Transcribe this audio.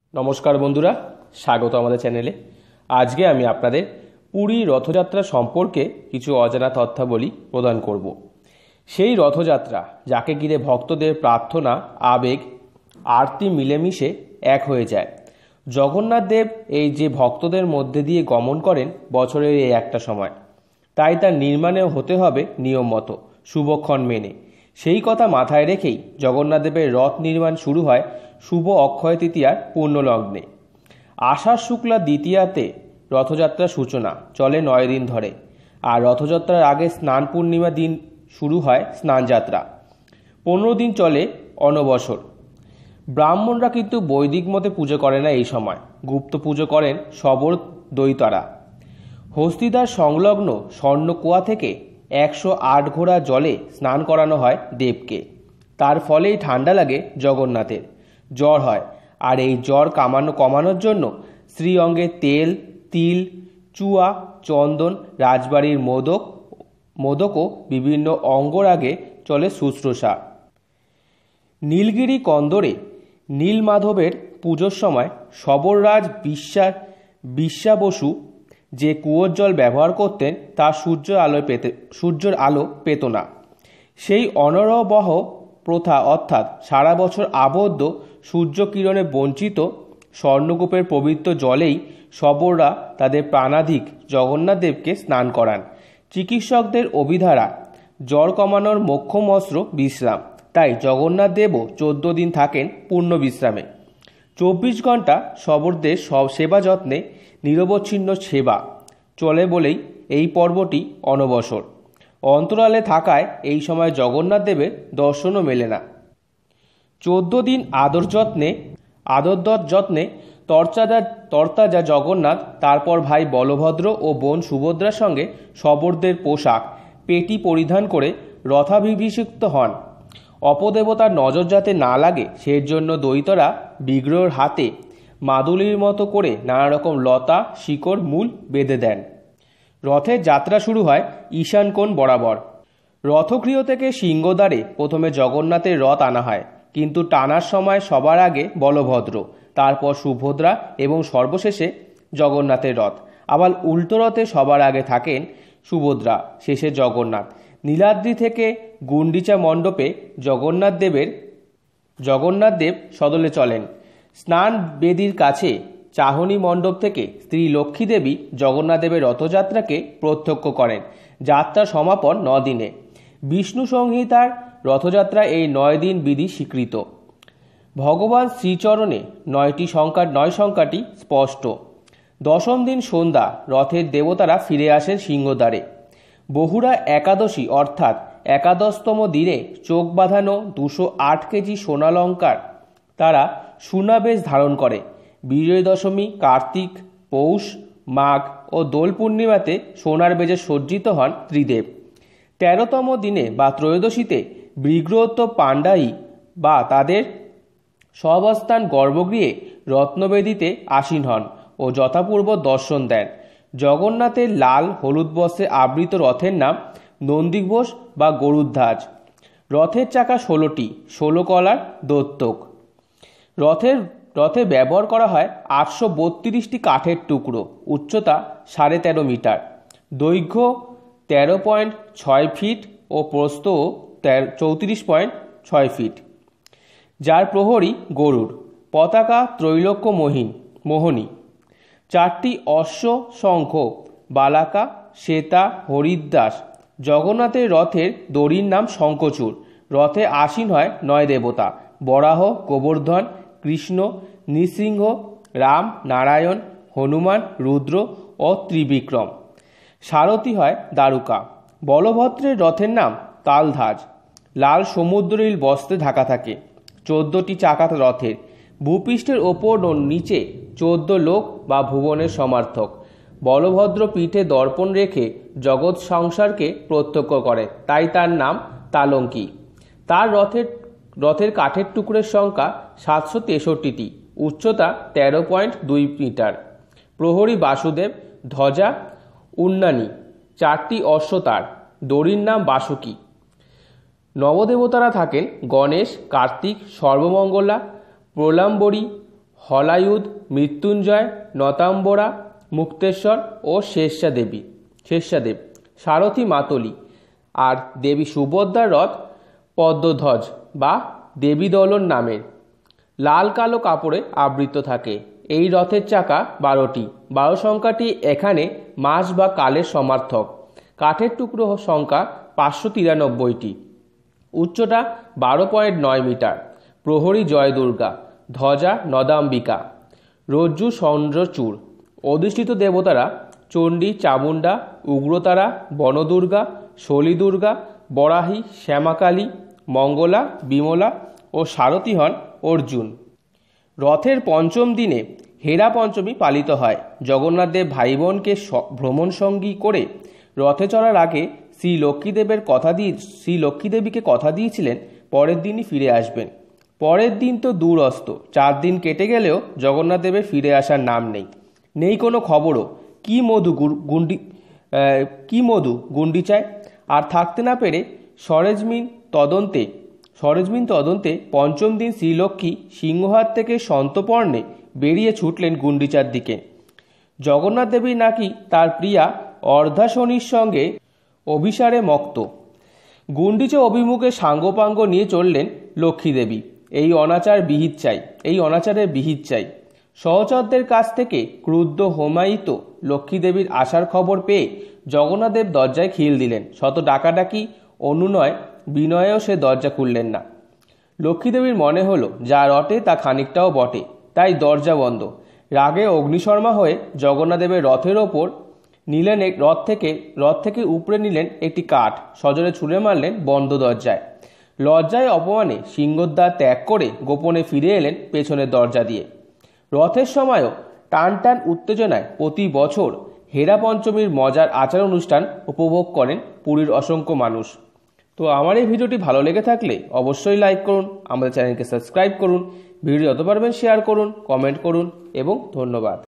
নমস্কার বন্ধুরা, স্বাগত আমাদের চ্যানেলে। আজকে আমি আপনাদের পুরী রথযাত্রা সম্পর্কে কিছু অজানা তথ্যাবলী প্রদান করব। সেই রথযাত্রা যাকে ঘিরে ভক্তদের প্রার্থনা, আবেগ, আরতি মিলেমিশে এক হয়ে যায়। জগন্নাথ দেব এই যে ভক্তদের মধ্যে দিয়ে গমন করেন বছরের এই একটা সময়, তাই তার নির্মাণেও হতে হবে নিয়ম মতো, শুভক্ষণ মেনে। সেই কথা মাথায় রেখেই জগন্নাথ দেবের রথ নির্মাণ শুরু হয় শুভ অক্ষয় তৃতীয়ার পূর্ণলগ্নে। আষাঢ় শুক্লা দ্বিতীয়াতে রথযাত্রার সূচনা চলে 9 দিন ধরে, আর রথযাত্রার আগে স্নান পূর্ণিমা দিন শুরু হয় স্নানযাত্রা। 15 দিন চলে অনবসর। ব্রাহ্মণরা কিন্তু বৈদিক মতে পুজো করে না এই সময়, গুপ্ত পুজো করেন শবর দৈতারা। হস্তিদার সংলগ্ন স্বর্ণকুয়া থেকে 108 ঘোড়া জলে স্নান করানো হয় দেবকে। তার ফলেই ঠান্ডা লাগে জগন্নাথের, জ্বর হয়। আর এই জ্বর কমানোর জন্য শ্রীঅঙ্গে তেল, তিল, চুয়া, চন্দন, রাজবাড়ির মোদক ও বিভিন্ন অঙ্গরাগে চলে শুশ্রূষা। নীলগিরি কন্দরে নীলমাধবের পুজোর সময় শবররাজ বিশ্বা বসু যে কুয়োর জল ব্যবহার করতেন তা সূর্যের আলো পেত না। সেই অনরবহ প্রথা, অর্থাৎ সারা বছর আবদ্ধ সূর্যকিরণে বঞ্চিত স্বর্ণকূপের পবিত্র জলেই শবররা তাদের প্রাণাধিক জগন্নাথ দেবকে স্নান করান। চিকিৎসকদের অভিধারা জ্বর কমানোর মোক্ষম অস্ত্র বিশ্রাম, তাই জগন্নাথ দেবও 14 দিন থাকেন পূর্ণ বিশ্রামে। 24 ঘন্টা শবরদের সেবা যত্নে নিরবচ্ছিন্ন সেবা চলে বলেই এই পর্বটি অনবসর। অন্তরালে থাকায় এই সময় জগন্নাথ দেবের দর্শনও মেলে না। 14 দিন আদর যত্নে তরতাজা জগন্নাথ, তারপর ভাই বলভদ্র ও বোন সুভদ্রার সঙ্গে শবরদের পোশাক পেটি পরিধান করে রথাভিষিক্ত হন। অপদেবতার নজর যাতে না লাগে সেজন্য দৈতরা বিগ্রহের হাতে মাদুলির মতো করে নানা রকম লতা, শিকড়, মূল বেঁধে দেন। রথের যাত্রা শুরু হয় ঈশান কোণ বরাবর। রথগৃহ থেকে সিংহদ্বারে প্রথমে জগন্নাথের রথ আনা হয়, কিন্তু টানার সময় সবার আগে বলভদ্র, তারপর সুভদ্রা এবং সর্বশেষে জগন্নাথের রথ। আবার উল্টো রথে সবার আগে থাকেন সুভদ্রা, শেষে জগন্নাথ। নীলাদ্রি থেকে গুন্ডিচা মণ্ডপে জগন্নাথ দেব সদলে চলেন। স্নান বেদির কাছে চাহনি মণ্ডপ থেকে স্ত্রী লক্ষ্মী দেবী জগন্নাথ দেবের রথযাত্রাকে প্রত্যক্ষ করেন। যাত্রা সমাপন 9 দিনে। বিষ্ণু সংহিতার রথযাত্রা এই 9 দিন বিধি স্বীকৃত। ভগবান শ্রীচরণে 9 সংখ্যাটি স্পষ্ট। 10ম দিন সন্ধ্যা রথের দেবতারা ফিরে আসেন সিংহদ্বারে। বহুরা একাদশী অর্থাৎ 11তম দিনে চোখ বাঁধানো 208 কেজি সোনালঙ্কার তারা সুনাবেশ ধারণ করে। বিজয় দশমী, কার্তিক, পৌষ, মাঘ ও দোল পূর্ণিমাতে সোনার বেজে সজ্জিত হন ত্রিদেব। 13তম দিনে বা ত্রয়োদশীতে বিগ্রহত্ব পাণ্ডাই বা তাদের সহাবস্থান গর্ভগৃহে রত্নবেদিতে আসীন হন ও যথাপূর্ব দর্শন দেন। জগন্নাথের লাল হলুদ বস্ত্রে আবৃত রথের নাম নন্দীঘোষ বা গরুধ্বজ। রথের চাকা 16টি, 16 কলার দোত্তক। রথে ব্যবহার করা হয় 832টি কাঠের টুকরো। উচ্চতা 13.5 মিটার, দৈর্ঘ্য 13.6 ফিট ও প্রস্থ 34.6 ফিট। যার প্রহরী গরুড়। পতাকা ত্রৈলোক্য মোহনী। 4টি অশ্ব, শঙ্খ, বালাকা, শ্বেতা, হরিদ্রাস। জগন্নাথের রথের দড়ির নাম শঙ্খচূড়। রথে আসীন হয় 9 দেবতা: বরাহ, গোবর্ধন, কৃষ্ণ, নৃসিংহ, রাম, নারায়ণ, হনুমান, রুদ্র ও ত্রিবিক্রম। সারথি হয় দারুকা। বলভদ্রের রথের নাম তালধ্বজ। লাল সমুদ্রনীল বস্ত্রে ঢাকা থাকে। 14টি চাকা রথের। ভূপৃষ্ঠের ওপর ও নিচে 14 লোক বা ভুবনের সমার্থক। বলভদ্র পিঠে দর্পণ রেখে জগৎ সংসারকে প্রত্যক্ষ করে, তাই তার নাম তালঙ্কি। তার রথের কাঠের টুকরের সংখ্যা 763টি। উচ্চতা 13.2 মিটার। প্রহরী বাসুদেব। ধ্বজা উন্নানী। 4টি অশ্ব তার। দড়ির নাম বাসুকী। নবদেবতারা থাকেন গণেশ, কার্তিক, সর্বমঙ্গলা, প্রলম্বরী, হলায়ুধ, মৃত্যুঞ্জয়, নতাম্বরা, মুক্তেশ্বর ও শেষাদেব। সারথি মাতলি। আর দেবী সুভদ্রার রথ পদ্মধ্বজ বা দেবী দলন নামের, লাল কালো কাপড়ে আবৃত থাকে। এই রথের চাকা 12টি। 12 সংখ্যাটি এখানে মাস বা কালের সমার্থক। কাঠের টুকরো সংখ্যা 593টি। উচ্চতা 12.9 মিটার। প্রহরী জয় দুর্গা, ধ্বজা নদাম্বিকা, রজ্জু চন্দ্রচূড়। অধিষ্ঠিত দেবতারা চণ্ডী, চামুণ্ডা, উগ্রতারা, বনদুর্গা, শলী দুর্গা, বরাহী, শ্যামাকালী, মঙ্গলা, বিমলা ও সারথি হন অর্জুন। রথের পঞ্চম দিনে হেরা পঞ্চমী পালিত হয়। জগন্নাথদেব ভাই বোনকে ভ্রমণ সঙ্গী করে রথে চড়ার আগে শ্রী লক্ষ্মীদেবীকে কথা দিয়েছিলেন পরের দিনই ফিরে আসবেন। পরের দিন তো দূরস্থ, 4 দিন কেটে গেলেও জগন্নাথদেবের ফিরে আসার নাম নেই কোনো খবরও। কি মধু গুন্ডিচায়। আর থাকতে না পেরে সরেজমিন তদন্তে পঞ্চম দিন শ্রীলক্ষ্মী সিংহহাট থেকে সন্তপর্ণে বেরিয়ে ছুটলেন গুন্ডিচার দিকে। জগন্নাথ দেবী নাকি তার প্রিয়া অর্ধাশনির সঙ্গে অভিসারে মক্ত। গুন্ডিচা অভিমুখে সাঙ্গপাঙ্গ নিয়ে চললেন লক্ষ্মী দেবী। এই অনাচারের বিহিত চাই। সহচরদের কাছ থেকে ক্রুদ্ধ হোমায়িত লক্ষ্মী দেবীর আসার খবর পেয়ে জগন্নাথদেব দরজায় খিল দিলেন। শত ডাকাডাকি অনুনয় বিনয়েও সে দরজা খুললেন না। লক্ষ্মীদেবীর মনে হলো যা রটে তা খানিকটাও বটে, তাই দরজা বন্ধ। রাগে অগ্নিশর্মা হয়ে জগন্নাথদেবের রথের ওপর নিলেন রথ থেকে উপড়ে নিলেন একটি কাঠ, সজোরে ছুঁড়ে মারলেন বন্ধ দরজায়। লজ্জায় অপমানে সিংহদ্বার ত্যাগ করে গোপনে ফিরে এলেন পেছনের দরজা দিয়ে। রথের সময়ও টান টান উত্তেজনায় প্রতি বছর হেরা পঞ্চমীর মজার আচার অনুষ্ঠান উপভোগ করেন পুরীর অসংখ্য মানুষ। তো আমার এই ভিডিওটি ভালো লেগে থাকলে অবশ্যই লাইক করুন, আমাদের চ্যানেলকে সাবস্ক্রাইব করুন, ভিডিও যত পারবেন শেয়ার করুন, কমেন্ট করুন এবং ধন্যবাদ।